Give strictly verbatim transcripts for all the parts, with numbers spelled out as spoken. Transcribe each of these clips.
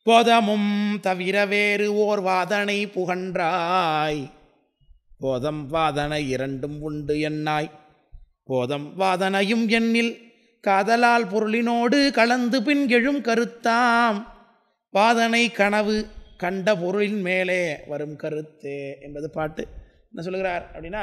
போதமும் தவிர வேறு ஓர் வாதனை புகன்றாய். போதம் வாதனை இரண்டும் உண்டு என்னாய். போதம் வாதனையும் எண்ணில் காதலால் பொருளினோடு கலந்து பின் எழும் கருத்தாம். வாதனை கனவு கண்ட பொருளின் மேலே வரும் கருத்தே என்பது பாட்டு. என்ன சொல்லுகிறார் அப்படின்னா,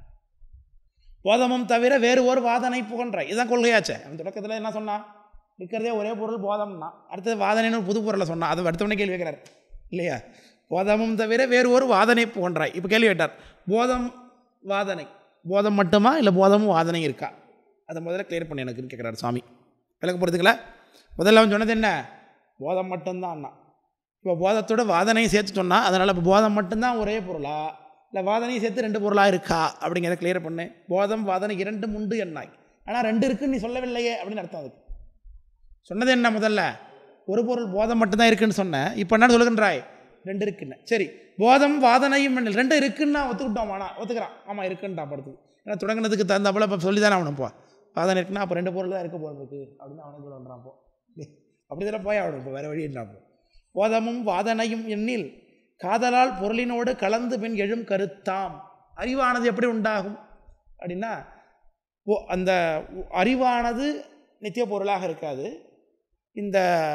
போதமும் தவிர வேறு ஒரு வாதனை புகன்றாய். இதுதான் கொள்கையாச்சே. அவன் தொடக்கத்தில் என்ன சொன்னான்? இருக்கிறதே ஒரே பொருள் போதம்னா, அடுத்தது வாதனைன்னு புது பொருளை சொன்னான். அதை அடுத்தவனே கேள்வி கேட்கிறார் இல்லையா? போதமும் தவிர வேறு ஒரு வாதனை புகன்றாய். இப்போ கேள்வி கேட்டார், போதம் வாதனை போதம் மட்டுமா இல்லை போதமும் வாதனை இருக்கா? அதை முதல்ல கிளியர் பண்ணி எனக்குன்னு கேட்குறாரு சுவாமி. விளக்க போகிறதுக்குல முதல்ல அவன் சொன்னது என்ன? போதம் மட்டும்தான் அண்ணா. இப்போ போதத்தோட வாதனையும் சேர்த்து சொன்னால், அதனால் இப்போ போதம் மட்டும்தான் ஒரே பொருளா இல்லை வாதனையும் சேர்த்து ரெண்டு பொருளாக இருக்கா அப்படிங்கிறத கிளியர் பண்ணு. போதம் வாதனை இரண்டும் உண்டு என்னாய். ஆனால் ரெண்டு இருக்குன்னு நீ சொல்லவில்லையே அப்படின்னு அர்த்தம். அதுக்கு சொன்னது என்ன? முதல்ல ஒரு பொருள் போதம் மட்டும்தான் இருக்குன்னு சொன்னேன். இப்போ என்ன சொல்லுகின்றாய்? ரெண்டு இருக்குன்னு. சரி, போதம் வாதனையும் ரெண்டு இருக்குன்னா ஒத்துக்கிட்டோம். ஆனால் ஒத்துக்கிறான். ஆமாம் இருக்குன்ட்டா படுத்து. ஏன்னா தொடங்கினதுக்கு தகுந்தாப்புல இப்போ சொல்லி தானே அவனுப்போ வாதனை இருக்குன்னா அப்போ ரெண்டு பொருள் தான் இருக்க போகிறது இருக்குது அப்படின்னு அவனே சொல்லுறான். போ அப்படி தானே போய் அவனுக்கு இப்போ வேறு வழின்றான். போதமும் வாதனையும் எண்ணில் காதலால் பொருளினோடு கலந்து பின் எழும் கருத்தாம். அறிவானது எப்படி உண்டாகும் அப்படின்னா, அந்த அறிவானது நித்திய பொருளாக இருக்காது. இந்த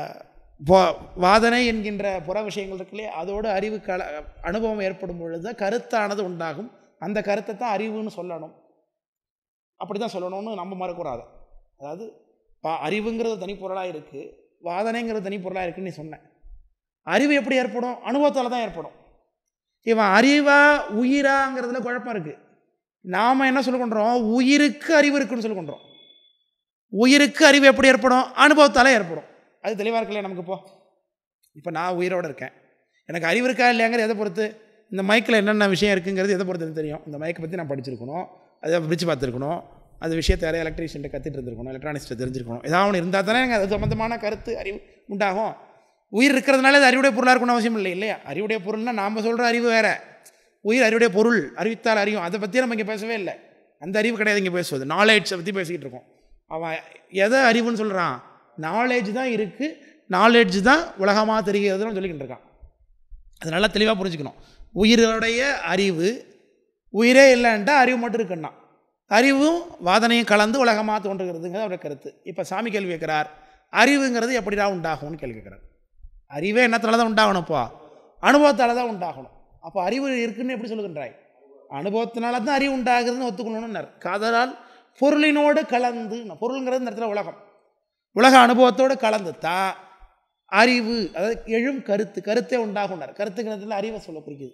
வாதனை என்கின்ற புற விஷயங்கள் இருக்குல்லையே, அதோடு அறிவு கல அனுபவம் ஏற்படும் பொழுது கருத்தானது உண்டாகும். அந்த கருத்தை தான் அறிவுன்னு சொல்லணும். அப்படி தான் சொல்லணும்னு நம்ம மறக்கூடாது. அதாவது அறிவுங்கிறது தனிப்பொருளாக இருக்குது, வாதனைங்கிறது தனிப்பொருளாக இருக்குன்னு நீ சொன்னேன். அறிவு எப்படி ஏற்படும்? அனுபவத்தால் தான் ஏற்படும். இவன் அறிவா உயிராங்கிறதுல குழப்பம் இருக்குது. நாம் என்ன சொல்லிக்கொண்டோம்? உயிருக்கு அறிவு இருக்குன்னு சொல்லிக்கொண்டோம். உயிருக்கு அறிவு எப்படி ஏற்படும்? அனுபவத்தால் ஏற்படும். அது தெளிவாக இருக்கலையே நமக்கு. இப்போ இப்போ நான் உயிரோடு இருக்கேன், எனக்கு அறிவு இருக்கா இல்லையாங்கிறது எதை பொறுத்து? இந்த மைக்கில் என்னென்ன விஷயம் இருக்குங்கிறது எதை பொறுத்து தெரியும்? இந்த மைக்கை பற்றி நான் படிச்சிருக்கணும், அதை பிடிச்சி பார்த்துருக்கணும், அது விஷயத்தை யாரையும் எலக்ட்ரீஷியன்ட்ட கற்றுட்டு இருந்திருக்கணும், எலக்ட்ரானிக்ஸ்ட்டை தெரிஞ்சிருக்கணும். ஏதாவது ஒன்று இருந்தால் தானே எனக்கு அது சம்மந்தமான கருத்து அறிவு உண்டாகும். உயிர் இருக்கிறதுனால அது அறிவுடைய பொருளாக இருக்கணும் அவசியம் இல்லை இல்லையா? அறிவுடைய பொருள்னால் நாம் சொல்கிற அறிவு வேறு, உயிர் அறிவுடைய பொருள், அறிவித்தால் அறியும். அதை பற்றி நம்ம இங்கே பேசவே இல்லை. அந்த அறிவு கிடையாது இங்கே பேசுவது. நாலேஜை பற்றி பேசிக்கிட்டு இருக்கோம். அவன் எதை அறிவுன்னு சொல்கிறான்? நாலேஜ் தான் இருக்குது, நாலேஜ் தான் உலகமாக தெரிகிறதுன்னு சொல்லிக்கிட்டு இருக்கான். அது நல்லா தெளிவாக புரிஞ்சுக்கணும். உயிரோடைய அறிவு, உயிரே இல்லைன்ட்டா அறிவு மட்டும் இருக்குன்னா, அறிவும் வாதனையும் கலந்து உலகமாக தோன்றுகிறதுங்கிறது அவருடைய கருத்து. இப்போ சாமி கேள்வி கேட்குறார், அறிவுங்கிறது எப்படிடா உண்டாகும்னு கேள்வி கேட்குறார். அறிவே என்னத்தால தான் உண்டாகணும்ப்பா? அனுபவத்தால் தான் உண்டாகணும். அப்போ அறிவு இருக்குன்னு எப்படி சொல்லுகின்றாய்? அனுபவத்தினால தான் அறிவு உண்டாகுதுன்னு ஒத்துக்கணும்னார். காதலால் பொருளினோடு கலந்து, பொருளுங்கிறது இந்த இடத்துல உலகம், உலக அனுபவத்தோடு கலந்து தான் அறிவு, அதாவது எழும் கருத்து, கருத்தே உண்டாகுனார். கருத்துங்கிறதுல அறிவை சொல்ல குறிக்குது.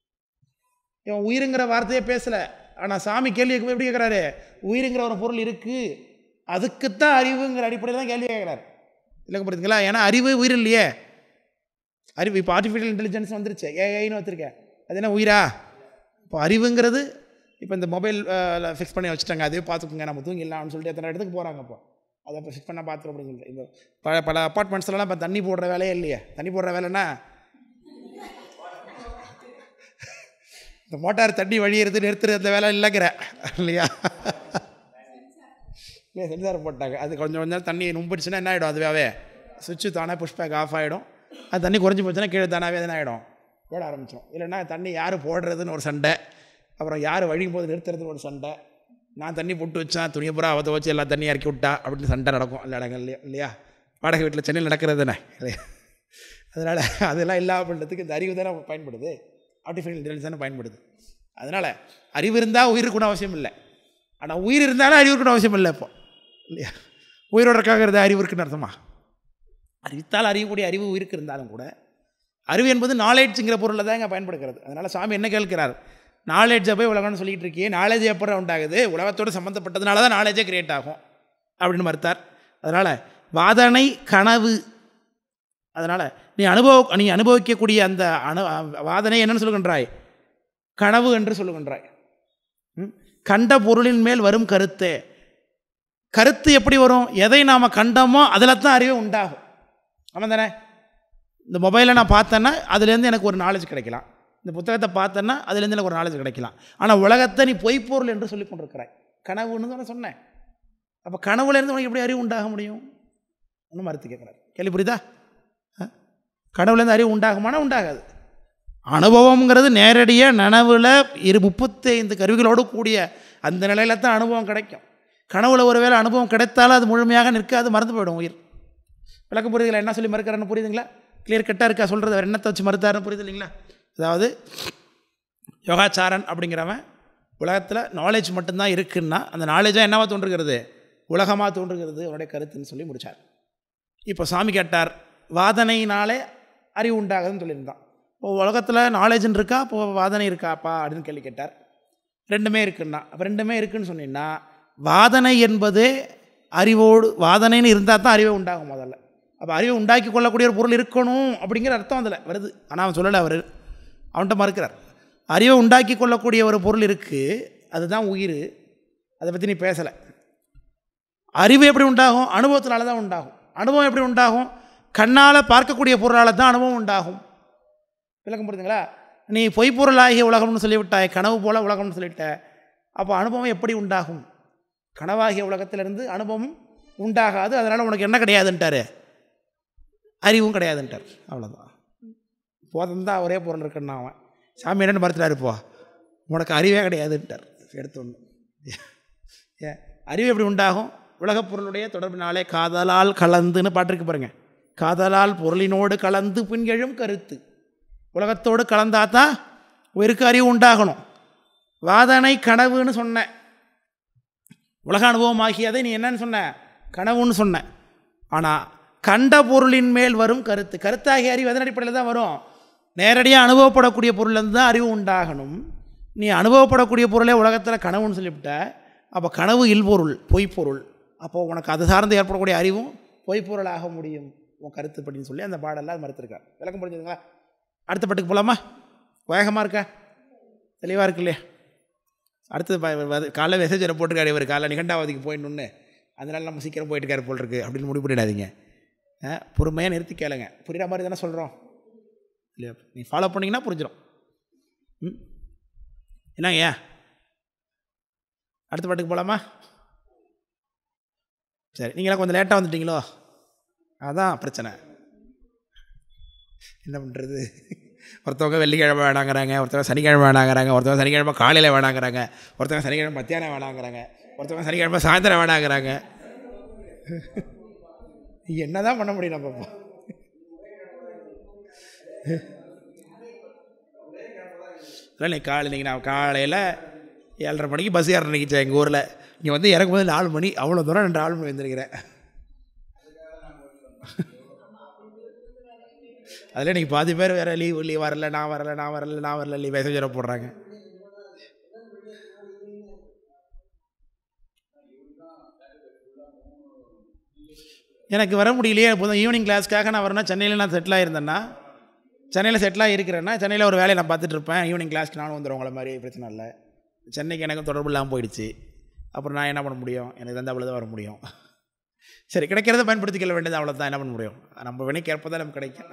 இவன் உயிருங்கிற வார்த்தையே பேசலை. ஆனால் சாமி கேள்வி எப்படி கேட்குறாரு? உயிருங்கிற ஒரு பொருள் இருக்குது, அதுக்குத்தான் அறிவுங்கிற அடிப்படையில் தான் கேள்வி கேட்குறாரு. இல்லை புரியுதுங்களா? ஏன்னா அறிவு உயிர் இல்லையே. அறிவு இப்போ ஆர்டிஃபிஷியல் இன்டெலிஜென்ஸ் வந்துருச்சு, ஏஐன்னு வச்சுருக்கேன், அது என்ன உயிரா? இப்போ அறிவுங்கிறது இப்போ இந்த மொபைல் ஃபிக்ஸ் பண்ணி வச்சுட்டாங்க, அதே பார்த்துக்குங்க, நம்ம தூங்கிடலாம்னு சொல்லிட்டு எத்தனை இடத்துக்கு போகிறாங்க. இப்போ அதை இப்போ ஃபிக்ஸ் பண்ணால் பார்த்துரும் அப்படின்னு சொல்லிட்டு இந்த பல பல அப்பார்ட்மெண்ட்ஸ்லாம் இப்போ தண்ணி போடுற வேலையே இல்லையே. தண்ணி போடுற வேலைன்னா இந்த மோட்டார் தண்ணி வழியிறது நிறுத்துறது அந்த வேலை இல்லைங்கிற இல்லையா? இல்லையா, சென்சார் போட்டாங்க. அது கொஞ்சம் கொஞ்சம் தண்ணி நும்பிடுச்சுன்னா என்ன ஆகிடும்? அதுவே சுவிட்சு தானே புஷ் பேக் ஆஃப் ஆகிடும். அது தண்ணி குறைஞ்சி போச்சுன்னா கீழே தானாவே என்ன ஆகிடும்? போட ஆரம்பிச்சிடும். இல்லைன்னா தண்ணி யார் போடுறதுன்னு ஒரு சண்டை, அப்புறம் யார் வழியும் போது நிறுத்துறதுன்னு ஒரு சண்டை. நான் தண்ணி போட்டு வச்சேன், துணியை பூரா அவற்றை வச்சு எல்லா தண்ணியும் இறக்கி விட்டா அப்படின்னு சண்டை நடக்கும் எல்லா இடங்கள்லையும் இல்லையா? வாடகை வீட்டில் சென்னையில் நடக்கிறது தானே இல்லையா? அதனால் அதெல்லாம் இல்லா பண்ணுறதுக்கு இந்த அறிவு தானே பயன்படுது, ஆர்டிஃபிஷியல் இன்டெலிஜென்ஸ் தானே பயன்படுது. அதனால் அறிவு இருந்தால் உயிர் இருக்கணும் அவசியம் இல்லை, ஆனால் உயிர் இருந்தாலும் அறிவு இருக்கணும் அவசியம் இல்லை இப்போ இல்லையா? உயிரோட இருக்காங்கிறது அறிவு இருக்குன்னு அர்த்தமா? அறிவித்தால் அறியக்கூடிய அறிவு உயிருக்கு இருந்தாலும் கூட அறிவு என்பது நாலேஜுங்கிற பொருளில் தான் இங்கே பயன்படுகிறது. அதனால் சாமி என்ன கேட்கிறார்? நாலேஜை போய் உலகம்னு சொல்லிகிட்டு இருக்கியே, நாலேஜ் எப்போ உண்டாகுது? உலகத்தோடு சம்மந்தப்பட்டதுனால தான் நாலேஜே கிரியேட் ஆகும் அப்படின்னு மறுத்தார். அதனால் வாதனை கனவு, அதனால் நீ அனுபவ நீ அனுபவிக்கக்கூடிய அந்த அனு வாதனை என்னென்னு சொல்லுகின்றாய்? கனவு என்று சொல்லுகின்றாய். கண்ட பொருளின் மேல் வரும் கருத்தே. கருத்து எப்படி வரும்? எதை நாம் கண்டோமோ அதில் தான் அறிவு உண்டாகும். ஆமாம் தானே? இந்த மொபைலை நான் பார்த்தேன்னா அதுலேருந்து எனக்கு ஒரு நாலேஜ் கிடைக்கலாம், இந்த புத்தகத்தை பார்த்தேன்னா அதுலேருந்து எனக்கு ஒரு நாலேஜ் கிடைக்கலாம். ஆனால் உலகத்தை நீ பொய்ப்பொருள் என்று சொல்லி கொண்டிருக்கிறாய். கனவுன்னு தானே சொன்னேன். அப்போ கனவுலேருந்து உனக்கு எப்படி அறிவு உண்டாக முடியும்? ஒன்றும் மறுத்து கேட்குறாரு. கேள்வி புரியுதா? கனவுலேருந்து அறிவு உண்டாகுமானா உண்டாகாது. அனுபவங்கிறது நேரடியாக நனவில் இரு முப்பத்தி ஐந்து கருவிகளோடு கூடிய அந்த நிலையில் தான் அனுபவம் கிடைக்கும். கனவுல ஒரு வேளை அனுபவம் கிடைத்தாலும் அது முழுமையாக நிற்காது, மறந்து போயிடும் உயிர். விளக்கம் புரியுதுங்களா? என்ன சொல்லி மறுக்கிறாருன்னு புரியுதுங்களா? கிளியர் கட்டாக இருக்கா சொல்கிறது? வேறு என்னத்தை வச்சு மறுத்தாருன்னு புரியுது இல்லைங்களா? அதாவது யோகாச்சாரன் அப்படிங்கிறவன் உலகத்தில் நாலேஜ் மட்டும்தான் இருக்குன்னா அந்த நாலேஜாக என்னவா தோன்றுகிறது? உலகமாக தோன்றுகிறது அவனுடைய கருத்துன்னு சொல்லி முடித்தார். இப்போ சாமி கேட்டார், வாதனையினாலே அறிவு உண்டாகுதுன்னு சொல்லியிருந்தான். இப்போ உலகத்தில் நாலேஜ்ன்னு இருக்கா, இப்போது வாதனை இருக்காப்பா அப்படின்னு கேள்வி கேட்டார். ரெண்டுமே இருக்குன்னா, அப்போ ரெண்டுமே இருக்குதுன்னு சொன்னீங்கன்னா வாதனை என்பது அறிவோடு வாதனைன்னு இருந்தால் தான் அறிவே உண்டாகும் முதல்ல. அப்போ அறிவை உண்டாக்கி கொள்ளக்கூடிய ஒரு பொருள் இருக்கணும் அப்படிங்கிற அர்த்தம் அதில் வருது. ஆனால் அவன் சொல்லலை, அவர் அவன்கிட்ட மறுக்கிறார். அறிவை உண்டாக்கி கொள்ளக்கூடிய ஒரு பொருள் இருக்குது, அதுதான் உயிர். அதை பற்றி நீ பேசலை. அறிவு எப்படி உண்டாகும்? அனுபவத்தினால தான் உண்டாகும். அனுபவம் எப்படி உண்டாகும்? கண்ணால் பார்க்கக்கூடிய பொருளால் தான் அனுபவம் உண்டாகும். விளக்கம் புரியுதுங்களா? நீ பொய்ப்பொருளாகிய உலகம்னு சொல்லிவிட்டாய், கனவு போல் உலகம்னு சொல்லிவிட்ட. அப்போ அனுபவம் எப்படி உண்டாகும்? கனவாகிய உலகத்திலிருந்து அனுபவம் உண்டாகாது. அதனால் உனக்கு என்ன கிடையாதுன்ட்டார்? அறிவும் கிடையாதுன்ட்டார். அவ்வளோதான். போதம் தான் ஒரே பொருள் இருக்குன்னா அவன் சாமி என்னென்னு மறுத்துட்டாரு, இப்போ உனக்கு அறிவே கிடையாதுன்ட்டார். எடுத்தோன்னு ஏன் அறிவு எப்படி உண்டாகும்? உலகப் பொருளுடைய தொடர்பினாலே காதலால் கலந்துன்னு பாட்டிருக்கு பாருங்கள். காதலால் பொருளினோடு கலந்து பின்கெழும் கருத்து. உலகத்தோடு கலந்தாதான் உயிருக்கு அறிவு உண்டாகணும். வாதனை கனவுன்னு சொன்னேன். உலக அனுபவம் ஆகியதை நீ என்னன்னு சொன்ன? கனவுன்னு சொன்ன. ஆனால் கண்ட பொருளின் மேல் வரும் கருத்து, கருத்தாகிய அறிவு அதன் அடிப்படையில் தான் வரும். நேரடியாக அனுபவப்படக்கூடிய பொருள்லேருந்து தான் அறிவு உண்டாகணும். நீ அனுபவப்படக்கூடிய பொருளே உலகத்தில் கனவுன்னு சொல்லிவிட்ட. அப்போ கனவு இல்பொருள், பொய்ப்பொருள். அப்போது உனக்கு அது சார்ந்து ஏற்படக்கூடிய அறிவும் பொய்ப்பொருளாக முடியும் உன் கருத்து அப்படின்னு சொல்லி அந்த பாடெல்லாம் மறுத்துருக்கா. விளக்கம் புரிஞ்சுதுங்களா? அடுத்த பாட்டுக்கு போகலாமா? வேகமாக இருக்கா? தெளிவாக இருக்கு இல்லையா? அடுத்தது காலைல மெசேஜ் போட்டிருக்காரு இவர், காலைல நிகண்டாவதிக்கு போயிடணுன்னு. அதனால நம்ம சீக்கிரம் போயிட்டுருக்காரு போல் இருக்குது அப்படின்னு முடிவு பண்ணிடாதீங்க. பொறுமையாக நிறுத்தி கேளுங்க. புரிகிற மாதிரி தானே சொல்கிறோம் இல்லையா? நீ ஃபாலோ பண்ணிங்கன்னா புரிஞ்சிடும். ம் என்னங்க ஏன் அடுத்த பாட்டுக்கு போகலாமா? சரி, நீங்களாம் கொஞ்சம் லேட்டாக வந்துட்டீங்களோ, அதான் பிரச்சனை. என்ன பண்ணுறது? ஒருத்தவங்க வெள்ளிக்கிழமை வேணாங்கிறாங்க, ஒருத்தவங்க சனிக்கிழமை வேணாங்கிறாங்க, ஒருத்தவங்க சனிக்கிழமை காலையில் வேணாங்கிறாங்க, ஒருத்தவங்க சனிக்கிழமை மத்தியானம் வேணாங்கிறாங்க, ஒருத்தவங்க சனிக்கிழமை சாயந்தரம் வேணாங்கிறாங்க. என்ன தான் பண்ண முடியும் நம்ம? இல்லை, நீ காலை இன்றைக்கி நான் காலையில் ஏழரை மணிக்கு பஸ் ஏற நினைக்கிச்சேன் எங்கள் ஊரில். இங்கே வந்து இறக்கும்போது நாலு மணி, அவ்வளோ தூரம் ரெண்டு ஆள் மணி வந்துருக்கிறேன். அதில் இன்றைக்கி பாதி பேர் வேறு லீவ் லீவ் வரல, நான் வரல நான் வரல நான் வரல லீவ் மெசேஜ் போடுறாங்க. எனக்கு வர முடியலையே. இப்போ ஈவினிங் கிளாஸ்க்காக நான் வரேன்னா சென்னையில் நான் செட்டில் ஆகிருந்தேன்னா, சென்னையில் செட்டிலாக இருக்கிறேன்னா சென்னையில் ஒரு வேலையை நான் பார்த்துட்டு இருப்பேன். ஈவினிங் கிளாஸ்க்கு நானும் வந்துடுவேன். உங்களை மாதிரி பிரச்சனை இல்லை. சென்னைக்கு எனக்கும் தொடர்பு இல்லாமல் போயிடுச்சு. அப்புறம் நான் என்ன பண்ண முடியும்? எனக்கு வந்து அவ்வளோதான் வர முடியும். சரி, கிடைக்கிறத பயன்படுத்திக்கொள்ள வேண்டியது, அவ்வளோதான். என்ன பண்ண முடியும்? நம்ம வினைக்கு ஏற்ப தான் நமக்கு கிடைக்கும்.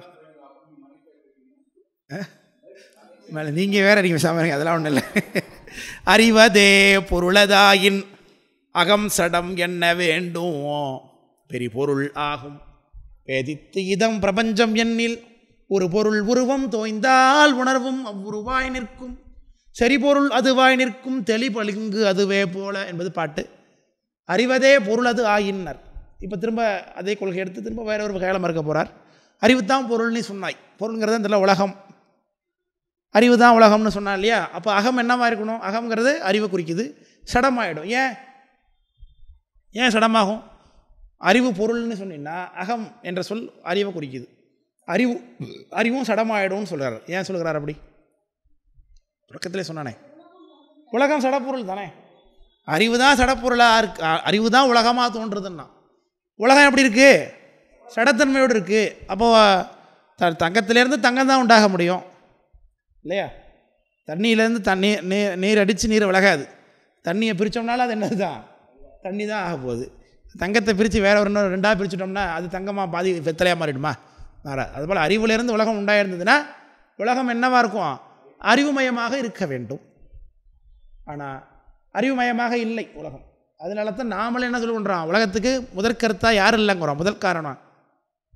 மேலே நீங்கள் வேறு நீங்கள் சாமாங்க, அதெல்லாம் ஒன்றும் இல்லை. அறிவதே பொருளதாயின் அகம் சடம் என்ன வேண்டும் பெரிய பொருள் ஆகும். பேதித்து இதம் பிரபஞ்சம் எண்ணில் ஒரு பொருள் உருவம் தோய்ந்தால் உணர்வும் அவ்வுருவாய் நிற்கும். செறிபொருள் அதுவாய் நிற்கும் தெளிபளிங்கு அதுவே போல என்பது பாட்டு. அறிவதே பொருள் அது ஆயின்னர். இப்போ திரும்ப அதே கொள்கை எடுத்து திரும்ப வேற ஒரு வகையில் மறுக்க போகிறார். அறிவு தான் பொருள்னு சொன்னாய். பொருளுங்கிறது அந்த உலகம், அறிவு தான் உலகம்னு சொன்னா இல்லையா? அப்போ அகம் என்னவா இருக்கணும்? அகம்ங்கிறது அறிவை குறிக்குது. சடமாயிடும். ஏன் ஏன் சடமாகும்? அறிவு பொருள்னு சொன்னீங்கன்னா அகம் என்ற சொல் அறிவை குறிக்குது. அறிவு அறிவும் சடமாயிடும்னு சொல்கிறார். ஏன் சொல்கிறார் அப்படி? தொடக்கத்திலே சொன்னானே, உலகம் சடப்பொருள் தானே. அறிவு தான் சடப்பொருளாக இருக்கு, அறிவு தான் உலகமாக தோன்றுறதுன்னா உலகம் எப்படி இருக்குது? சடத்தன்மையோடு இருக்குது. அப்போது த தங்கத்திலேருந்து தங்கம் தான் உண்டாக முடியும் இல்லையா? தண்ணியிலேருந்து தண்ணி நீர் நீர் அடித்து நீர் விலகாது. தண்ணியை பிரித்தோம்னாலும் அது என்னது தான்? தண்ணி தான் ஆக போகுது. தங்கத்தை பிரித்து வேற ஒரு இன்னொரு ரெண்டாக பிரிச்சுட்டோம்னா அது தங்கமாக பாதி வெத்தலையாக மாறிடுமா? மாறாது. அதுபோல் அறிவுலேருந்து உலகம் உண்டாயிருந்ததுன்னா உலகம் என்னவாக இருக்கும்? அறிவுமயமாக இருக்க வேண்டும். ஆனால் அறிவுமயமாக இல்லை உலகம். அதனால தான் நாமளே என்ன சொல்ல பண்ணுறோம்? உலகத்துக்கு முதற்கருத்தாக யாரும் இல்லைங்கிறோம். முதல் காரணம்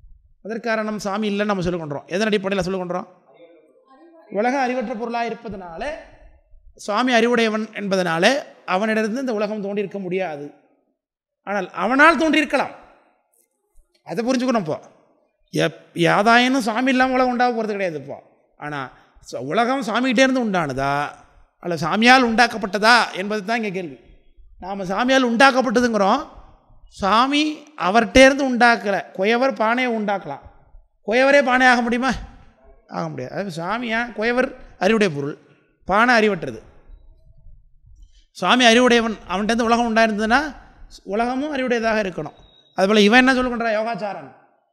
அதற்காரணம் சாமி இல்லைன்னு நம்ம சொல்லிக்கொண்டோம். எதன் அடிப்படையில் சொல்லிக்கொண்டோம்? உலகம் அறிவற்ற பொருளாக இருப்பதனால, சுவாமி அறிவுடையவன் என்பதனால அவனிடருந்து இந்த உலகம் தோன்றியிருக்க முடியாது. ஆனால் அவனால் தோன்றியிருக்கலாம். அதை புரிஞ்சுக்கணும். இப்போ எப் யாதாயினும் சாமி இல்லாமல் உலகம் உண்டாக போகிறது கிடையாது. இப்போ ஆனால் உலகம் சாமிகிட்டேருந்து உண்டானதா அல்ல சாமியால் உண்டாக்கப்பட்டதா என்பது தான் இங்கே கேள்வி. நாம் சாமியால் உண்டாக்கப்பட்டதுங்கிறோம். சாமி அவர்கிட்டேருந்து உண்டாக்கலை. குயவர் பானையை உண்டாக்கலாம். குயவரே பானை ஆக முடியுமா? ஆக முடியாது. அது சாமியா குயவர் அறிவுடைய பொருள், பானை அறிவற்றது. சுவாமி அறிவுடையவன், அவன்கிட்ட உலகம் உண்டாயிருந்ததுன்னா உலகமும் அறிவுடையதாக இருக்கணும். அதுபோல் இவன் என்ன சொல்லுகின்றா யோகாச்சாரன்,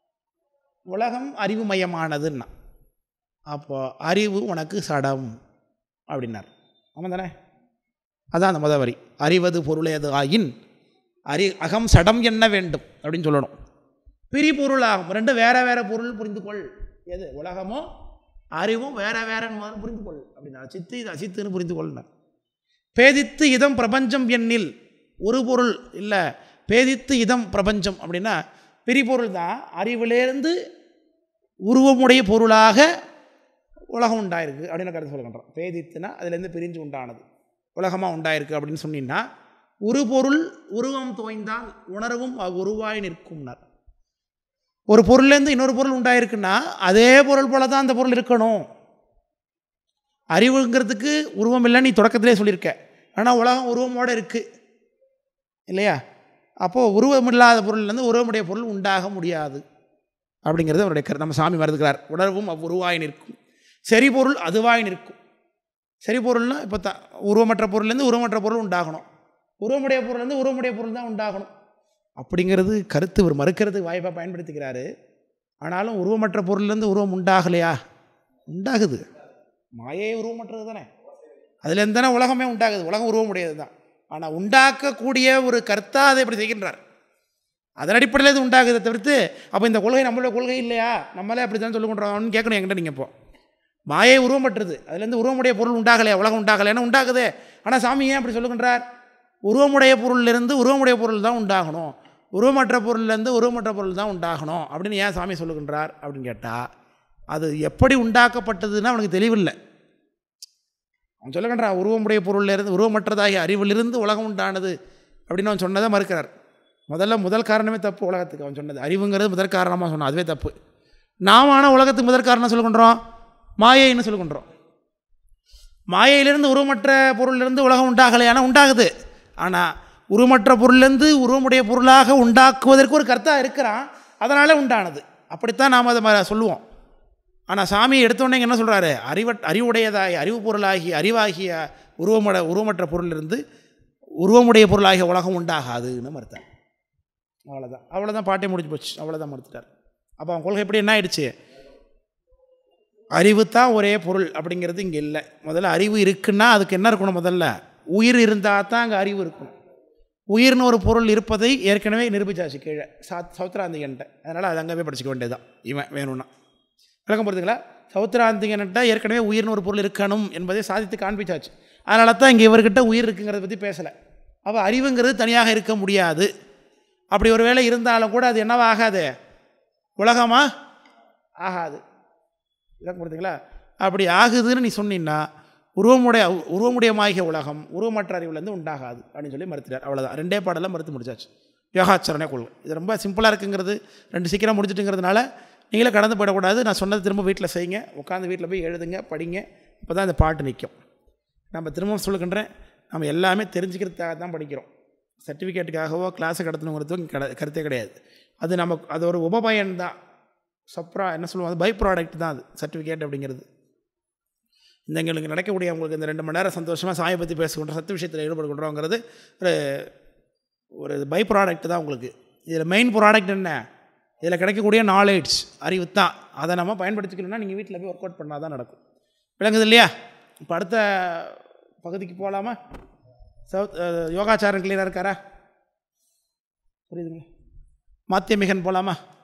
உலகம் அறிவு மையமானதுன்னா. அப்போ அறிவு உனக்கு சடம் அப்படின்னார். ஆமாம் தானே? அதான் அந்த முதல் வரி. அறிவது பொருளேது ஆயின் அறி அகம் சடம் என்ன வேண்டும் அப்படின்னு சொல்லணும். பிரி பொருள் ஆகும். ரெண்டு வேற வேற பொருள் புரிந்து கொள். எது உலகமோ அறிவும் வேற வேறன்னு புரிந்து கொள் அப்படின்னா, சித்து இது அசித்துன்னு புரிந்து கொள்னார். பேதித்து இதம் பிரபஞ்சம் எண்ணில் ஒரு பொருள் இல்லை, பேதித்து இதம் பிரபஞ்சம் அப்படின்னா பிரிபொருள் தான். அறிவிலேருந்து உருவமுடைய பொருளாக உலகம் உண்டாயிருக்கு அப்படின்னு கருத்து சொல்லுகின்றோம். பேதித்துனா அதுலேருந்து பிரிஞ்சு உண்டானது உலகமாக உண்டாயிருக்கு அப்படின்னு சொன்னீங்கன்னா, ஒரு பொருள் உருவம் தோய்ந்தால் உணர்வும் உருவாய் நிற்கும்னார். ஒரு பொருள்லேருந்து இன்னொரு பொருள் உண்டாயிருக்குன்னா அதே பொருள் போல தான் அந்த பொருள் இருக்கணும். அறிவுங்கிறதுக்கு உருவம் இல்லை, நீ தொடக்கத்திலே சொல்லியிருக்க. ஆனால் உலகம் உருவமோடு இருக்குது இல்லையா? அப்போது உருவம் இல்லாத பொருள்லேருந்து உருவமுடைய பொருள் உண்டாக முடியாது அப்படிங்கிறது அவருடைய கரு. நம்ம சாமி மறுத்துக்கிறார். உணர்வும் அவ்வுருவாய் நிற்கும். சரி பொருள் அதுவாய் நிற்கும். சரி பொருள்னால் இப்போ த உருவமற்ற பொருள்லேருந்து உருவமற்ற பொருள் உண்டாகணும், உருவமுடைய பொருள்லேருந்து உருவமுடைய பொருள் தான் உண்டாகணும் அப்படிங்கிறது கருத்து இவர் மறுக்கிறதுக்கு வாய்ப்பாக பயன்படுத்திக்கிறாரு. ஆனாலும் உருவமற்ற பொருள்லேருந்து உருவம் உண்டாகலையா? உண்டாகுது. மாயை உருவமற்றது தானே, அதுலேருந்து தானே உலகமே உண்டாகுது. உலகம் உருவமுடையது தான். ஆனால் உண்டாக்கக்கூடிய ஒரு கர்த்தா அதை எப்படி செய்கின்றார், அதன் அடிப்படையில் இது உண்டாகுதை தவிர்த்து அப்போ இந்த கொள்கை நம்மளோட கொள்கை இல்லையா, நம்மளே அப்படி தான் சொல்லுகின்றோம்னு கேட்கணும் என்கிட்ட. நீங்கள் இப்போ மாயை உருவமற்றது, அதுலேருந்து உருவமுடைய பொருள் உண்டாகலையா, உலகம் உண்டாகலைன்னா உண்டாகுது. ஆனால் சாமி ஏன் அப்படி சொல்லுகின்றார்? உருவமுடைய பொருளிலிருந்து உருவமுடைய பொருள் தான் உண்டாகணும், உருவமற்ற பொருள்லேருந்து உருவமற்ற பொருள் தான் உண்டாகணும் அப்படின்னு ஏன் சாமி சொல்லுகின்றார் அப்படின்னு கேட்டால், அது எப்படி உண்டாக்கப்பட்டதுன்னு அவனுக்கு தெளிவில்லை. அவன் சொல்லுகின்றான் உருவமுடைய பொருளிலிருந்து உருவமற்றதாகி அறிவிலிருந்து உலகம் உண்டானது அப்படின்னு அவன் சொன்னதை மறுக்கிறார். முதல்ல முதல் காரணமே தப்பு உலகத்துக்கு. அவன் சொன்னது அறிவுங்கிறது முதற் காரணமாக சொன்னான், அதுவே தப்பு. நாம் ஆனால் உலகத்துக்கு முதற் காரணம் சொல்லுகின்றோம் மாயைன்னு சொல்லுகின்றோம். மாயையிலிருந்து உருவமற்ற பொருளிலிருந்து உலகம் உண்டாகலையான உண்டாகுது. ஆனால் உருவமற்ற பொருளிலிருந்து உருவமுடைய பொருளாக உண்டாக்குவதற்கு ஒரு கர்த்தா இருக்கிறான், அதனால் உண்டானது. அப்படித்தான் நாம் அதை சொல்லுவோம். ஆனால் சாமி எடுத்தோடனே என்ன சொல்கிறாரு? அறிவ அறிவுடையதாகி அறிவு பொருளாகி அறிவாகிய உருவமட உருவமற்ற பொருளிலிருந்து உருவமுடைய பொருளாகிய உலகம் உண்டாகாதுன்னு மறுத்தார். அவ்வளோதான் அவ்வளோதான் பாட்டை முடிஞ்சு போச்சு. அவ்வளோதான் மறுத்துட்டார். அப்போ அவன் கொள்கை எப்படி என்ன ஆயிடுச்சு? அறிவு தான் ஒரே பொருள் அப்படிங்கிறது இங்கே இல்லை. முதல்ல அறிவு இருக்குன்னா அதுக்கு என்ன இருக்கணும்? முதல்ல உயிர் இருந்தால் தான் அங்கே அறிவு இருக்கணும். உயிர்னு ஒரு பொருள் இருப்பதை ஏற்கனவே நிரூபிச்சாச்சு கீழே சா சௌத்ராந்திகன்ட்ட. அதனால் அது அங்கேயே படிச்சுக்க வேண்டியதுதான். இவன் வேணும்னா விளக்கம் போகிறதுங்களா? சௌத்ராந்திகன்ட்ட ஏற்கனவே உயிர்னு ஒரு பொருள் இருக்கணும் என்பதை சாதித்து காண்பிச்சாச்சு. அதனால தான் இங்கே இவர்கிட்ட உயிர் இருக்குங்கிறத பற்றி பேசலை. அப்போ அறிவுங்கிறது தனியாக இருக்க முடியாது. அப்படி ஒரு வேளை இருந்தாலும் கூட அது என்னவா ஆகாது? உலகமாக ஆகாது. விளக்கம் கொடுத்தீங்களா? அப்படி ஆகுதுன்னு நீ சொன்னீங்கன்னா உருவமுடைய உருவமுடையமாகிய உலகம் உருவமற்ற அறிவுலேருந்து உண்டாகாது அப்படின்னு சொல்லி மறுத்துட்டார். அவ்வளோதான். ரெண்டே பாடலாம் மறுத்து முடிச்சாச்சு. யோகாச்சரணை கொள்கை இது ரொம்ப சிம்பிளாக இருக்குங்கிறது, ரெண்டு சீக்கிரம் முடிச்சுட்டுங்கிறதுனால நீங்களே கடந்து போயிடக்கூடாது. நான் சொன்னது திரும்ப வீட்டில் செய்யுங்க, உட்காந்து வீட்டில் போய் எழுதுங்க, படிங்க. அப்போ தான் இந்த பாட்டு நிற்கும். நம்ம திரும்பவும் சொல்லுகின்றேன், நம்ம எல்லாமே தெரிஞ்சுக்கிறதுக்காக தான் படிக்கிறோம். சர்டிஃபிகேட்டுக்காகவோ கிளாஸை கடத்தணுங்கிறதும் கட கருத்தே கிடையாது. அது நம்ம அது ஒரு உபபயன் தான். சப்ரா என்ன சொல்லுவோம், அது பை ப்ராடக்ட் தான் அது சர்டிஃபிகேட் அப்படிங்கிறது. இந்த எங்களுக்கு நடக்கக்கூடிய உங்களுக்கு இந்த ரெண்டு மணி நேரம் சந்தோஷமாக சாயை பற்றி பேசுகின்ற சத்து விஷயத்தில் ஈடுபடுகின்றோங்கிறது ஒரு ஒரு பை ப்ராடக்ட் தான் உங்களுக்கு. இதில் மெயின் ப்ராடக்ட் என்ன? இதில் கிடைக்கக்கூடிய நாலேஜ் அறிவு தான். அதை நம்ம பயன்படுத்திக்கணும்னா நீங்கள் வீட்டில் போய் ஒர்க் அவுட் பண்ணால் தான் நடக்கும். விளங்குது இல்லையா? இப்போ அடுத்த பகுதிக்கு போகலாமா? சவுத் யோகாச்சாரன் கிளியராக இருக்காரா? புரியுதுங்க? மாத்தியமிகன் போகலாமா?